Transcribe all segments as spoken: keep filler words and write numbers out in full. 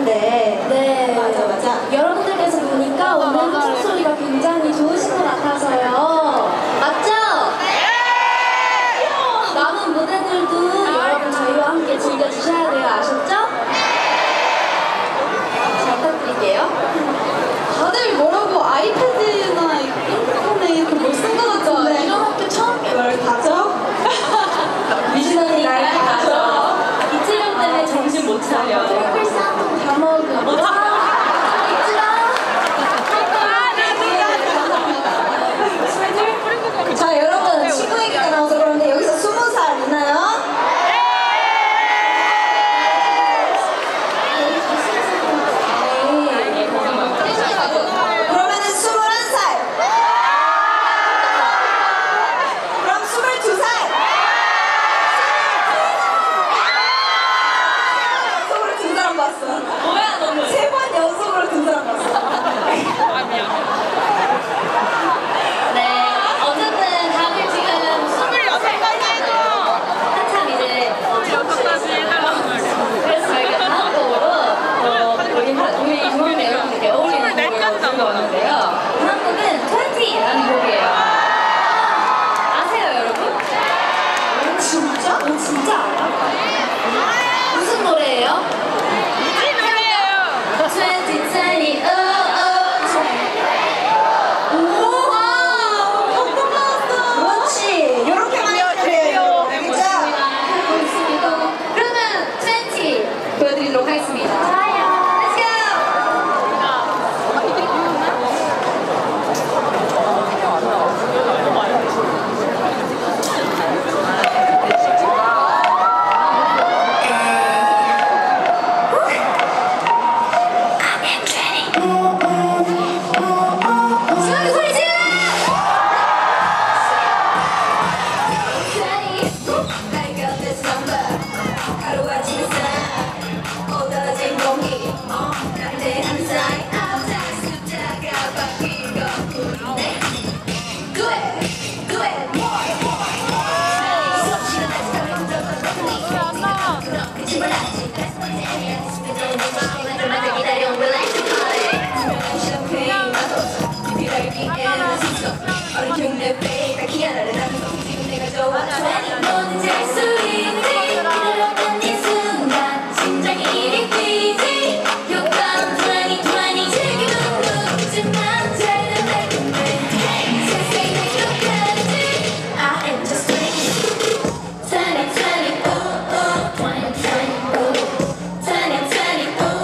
하는데. 네. 맞아, 맞아. 여러분들께서 보니까 오늘 목소리가 굉장히 좋으신 것 같아서요. 맞죠? 네! 남은 무대들도 여러분 저희와 함께 즐겨주셔야 돼요. 아셨죠? 잘 부탁드릴게요. 다들 뭐라고 아이패드나 핸드폰에 이렇게 못쓴 것 같은데. 이런 학교 처음이에요. 뭘 가져? 미진 언니 날 가져. 이채령 때문에 정신 못 차려. 트리플 쌍둥 다 먹어. 자, 여러분 친구 얘기가 나와서 그러는데 여기서 스무 살 있나요? 그러면은 스물한 살. 그럼 스물두 살. 연속으로 든 사람 봤어. 뭐야 너무. 세 번 연속으로 든 사람 봤어. 아 미안. 네. 어쨌든 다들 지금 스물여섯까지 해줘. 한참 이제 스물여섯까지 해달라고. 그래서 저희가 다음 곡으로 어, 우리 하- 우리 동료들 여러분들께 어울리는 곡을 스물넷까지 가지고 왔는데요. 다음 곡은 이십라는 곡이에요. 아세요 여러분? 진짜? 너 진짜 알아? 무슨 노래예요? 무슨 노래예요? 이십, 이십, oh, 그렇지. 요렇게 많이 그래요. 그죠? 하고 있습니다. 그러면 이십 보여드리도록 하겠습니다. 좋아요. Let's go! 시원하게 소리 질러! 뭐든지 할 수 있지. 기다렸던 이 순간 심장이 이리 뛰지. 효과음 이십, 이십 지금은 모르지만 잘 될 건데 세상이 될 것까지 I am just twenty, twenty, twenty, ooh, ooh, twenty, twenty, ooh, twenty, twenty, ooh.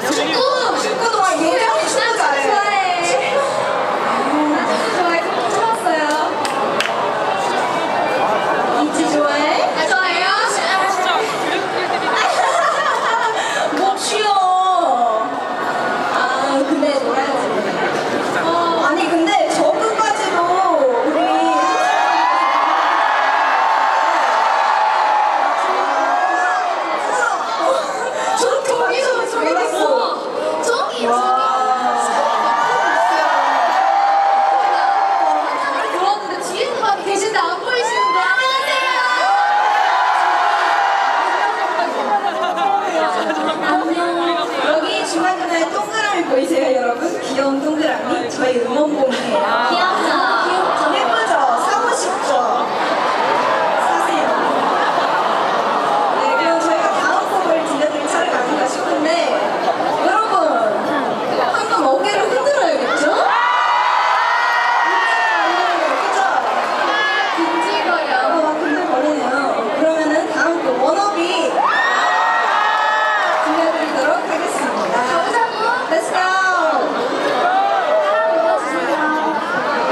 축구! 축구 동안 예전에 축구 잘해. 나 축구 좋아해. 축구 좋았어요. 이지 좋아해? 아, 좋아해요? 진짜 그래프들이 못 쉬어. 아 근데 놀아야지. 어, 아니 근데 저끝까지도 우리 저 저기서 저기 있어. 저기, 와. 저기. 들었는데 뒤에 누가 계신데 안 보이시는데. 안녕하세요. 여기 중간중간에 동그라미 보이세요 여러분? 귀여운 동그라미 저희 응원봉이에요. 귀엽다. 귀엽죠? 예쁘죠? 사고 싶죠? 사세요. 네, 그럼 저희가 다음 곡을 들려드릴 차례가 아닌가 싶은데 여러분 한번 어깨를 흔들어야겠죠? 그죠? 빈지거려. 어, 흔들거리네요. 그러면은 다음 곡 워너비 들려드리도록 하겠습니다. 감사합니다. Let's go! 사랑 눌러주세요.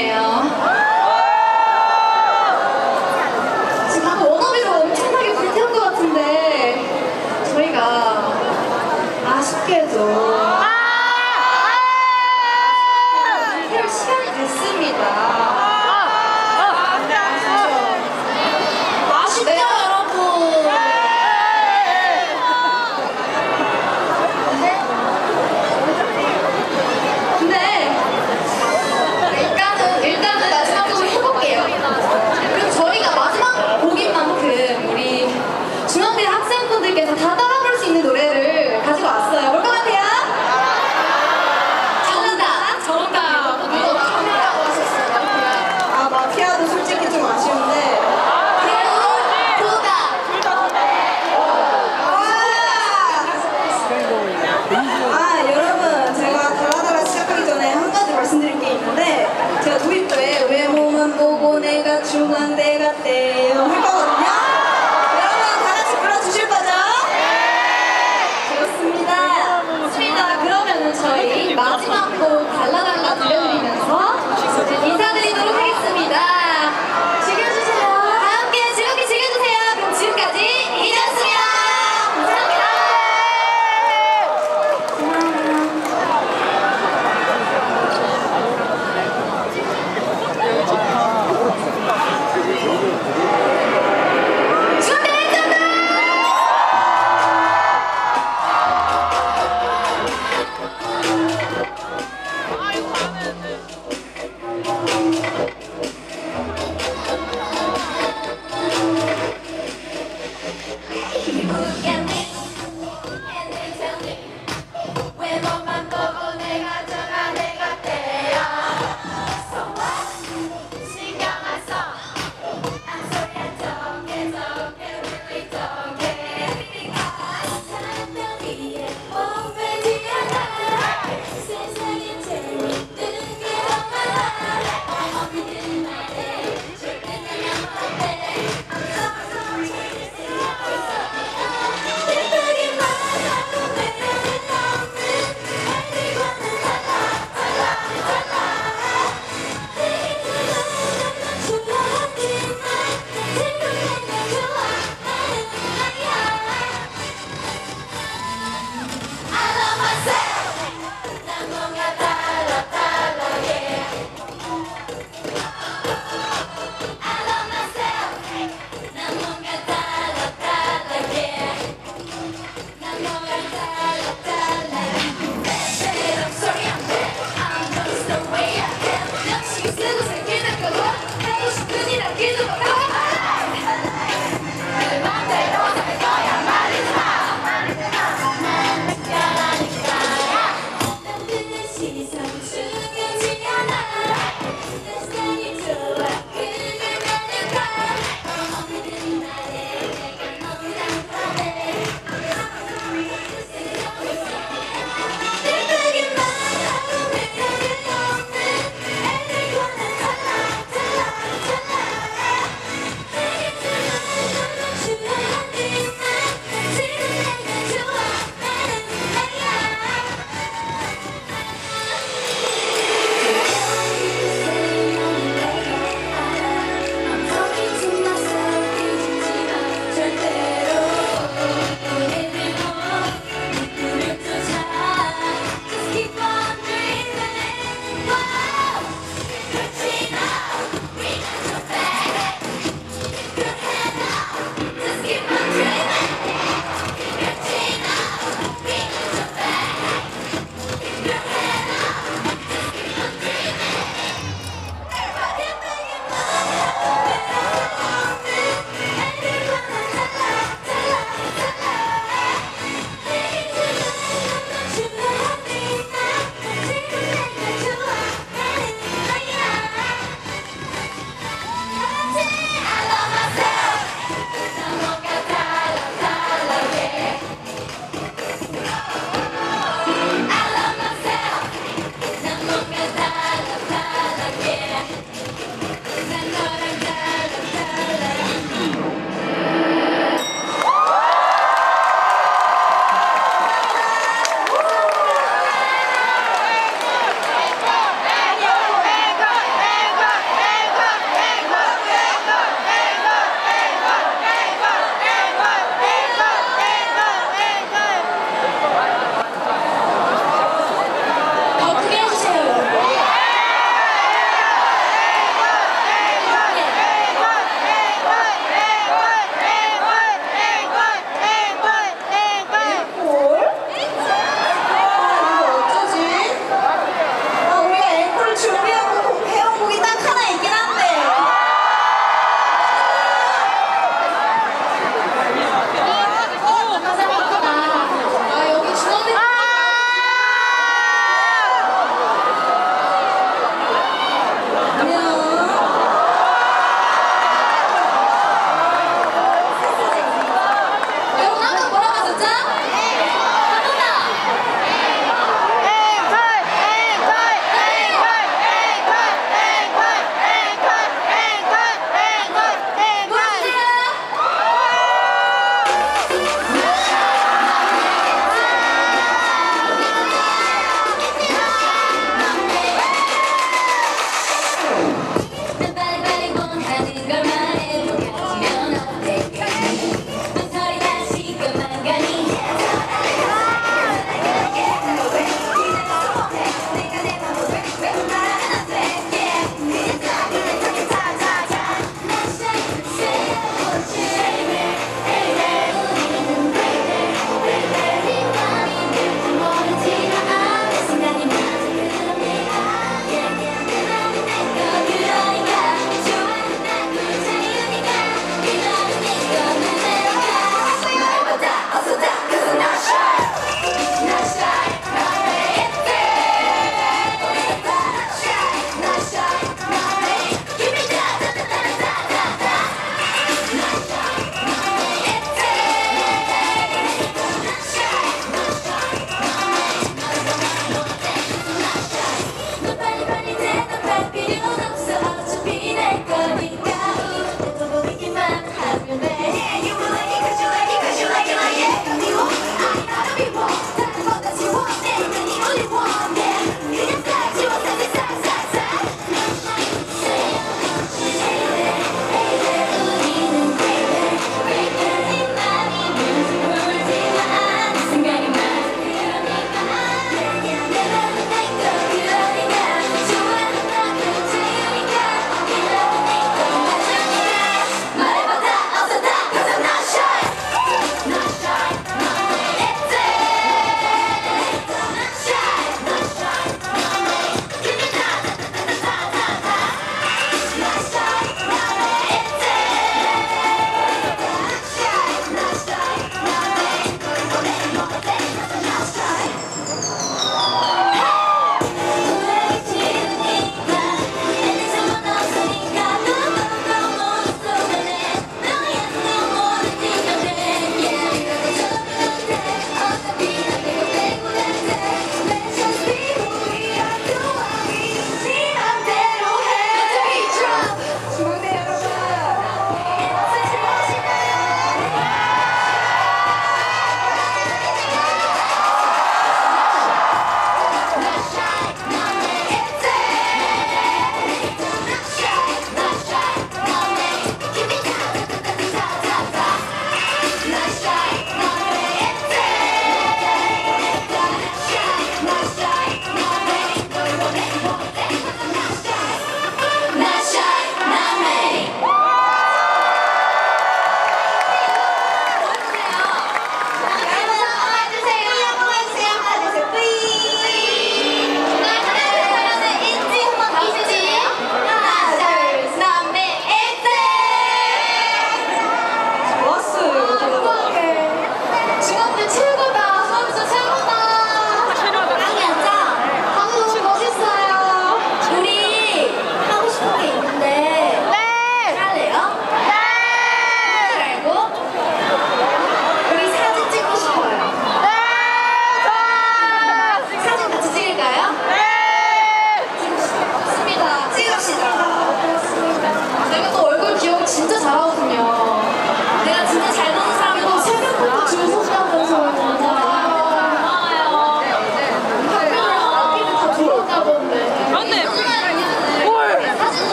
노래예요. 지금 아까 워너비로 엄청나게 불태운 것 같은데 저희가 아쉽게도 해올 시간이 됐습니다. 아쉽죠, 여러분. 근데 일단은 일단은 마지막 곡을 해볼게요. 그리고 저희가 마지막 곡인 만큼 우리 중앙대 학생분들께서 다 따라 부를 수 있는 노래를 가지고 왔어요. 볼 것 같아요? 정답! 정답! 이거 마피아라고 하셨어요. 아, 마피아도 솔직히 좀 아쉬운데. 그리고 도다! 아, 여러분, 제가 달라달라 시작하기 전에 한 가지 말씀드릴 게 있는데, 제가 도입부에 외모만 보고 내가 중앙대 갔대요 할 거거든요. 여러분, 다 같이 불러주실 거죠? 좋습니다. 좋습니다. 그러면은 저희 마지막 곡 달라달라 들려드리면서 이제 인사드리도록 하겠습니다. 즐겨주세요. 다 함께 즐겁게 즐겨주세요. 그럼 지금까지 이지였습니다. 감사합니다. Yeah.